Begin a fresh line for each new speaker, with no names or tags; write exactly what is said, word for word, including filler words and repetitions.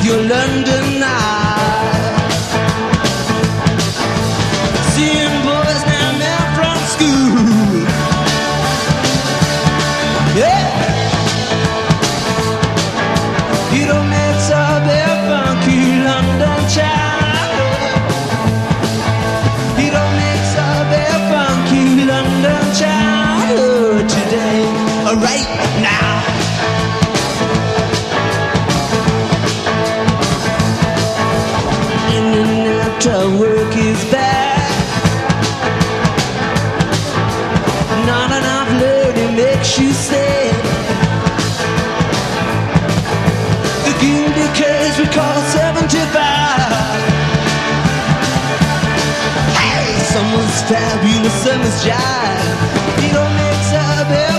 your London eyes. Seeing boys now men from school. Yeah. You don't mix up a funky London child. You don't mix up a funky London childhood today, or right now. In and out of work is bad. Not enough learning makes you sad. The guilty case we call seventy-five. Hey, someone's fabulous, someone's jive. You don't mix up